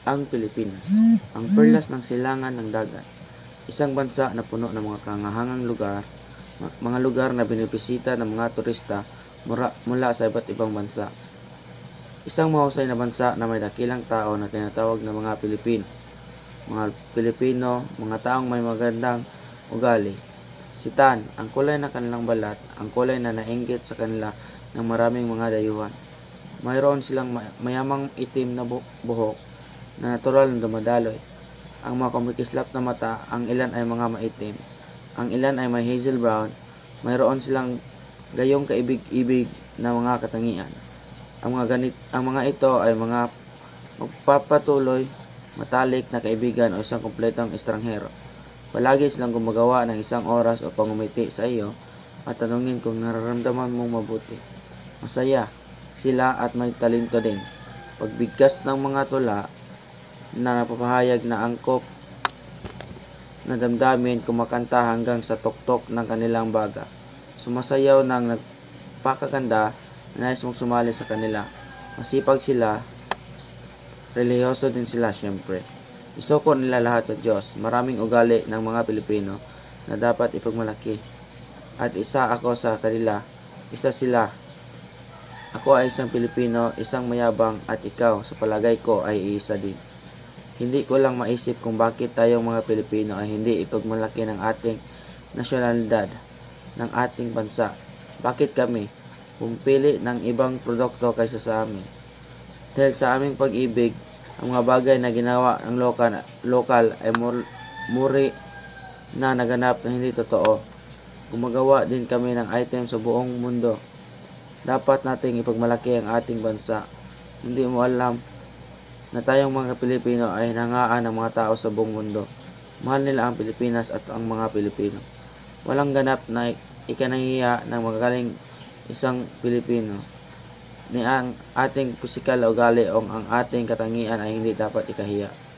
Ang Pilipinas, ang perlas ng silangan ng dagat. Isang bansa na puno ng mga kahangahangang lugar, mga lugar na binibisita ng mga turista mula sa iba't ibang bansa. Isang mahusay na bansa na may dakilang tao na tinatawag na mga Pilipino. Mga Pilipino, mga taong may magandang ugali. Si Tan, ang kulay ng kanilang balat, ang kulay na nainggit sa kanila ng maraming mga dayuhan. Mayroon silang mayamang itim na buhok na natural na dumadaloy. Ang mga kumikislap na mata, ang ilan ay mga maitim, ang ilan ay may hazel brown. Mayroon silang gayong kaibig-ibig na mga katangian. Ang mga ito ay mga magpapatuloy, matalik na kaibigan o isang kumpletong estranghero. Palagi silang gumagawa ng isang oras o pangumiti sa iyo at tanungin kung nararamdaman mong mabuti. Masaya sila at may talento din. Pagbigkas ng mga tula na napapahayag na angkop na damdamin, kumakanta hanggang sa tuktok ng kanilang baga. Sumasayaw ng nagpakaganda na nais mong sumali sa kanila. Masipag sila, relihiyoso din sila syempre. Isuko nila lahat sa Diyos. Maraming ugali ng mga Pilipino na dapat ipagmalaki. At isa ako sa kanila, isa sila. Ako ay isang Pilipino, isang mayabang, at ikaw sa palagay ko ay iisa din. Hindi ko lang maisip kung bakit tayong mga Pilipino ay hindi ipagmalaki ng ating nasyonalidad, ng ating bansa. Bakit kami pumili ng ibang produkto kaysa sa amin? Dahil sa aming pag-ibig, ang mga bagay na ginawa ng lokal ay muri na naganap na hindi totoo. Gumagawa din kami ng item sa buong mundo. Dapat nating ipagmalaki ang ating bansa. Hindi mo alam na tayong mga Pilipino ay hinangaan ng mga tao sa buong mundo. Mahal nila ang Pilipinas at ang mga Pilipino. Walang ganap na ikanahiya ng magaling isang Pilipino ni ang ating pisikal na ugali o ang ating katangian ay hindi dapat ikahiya.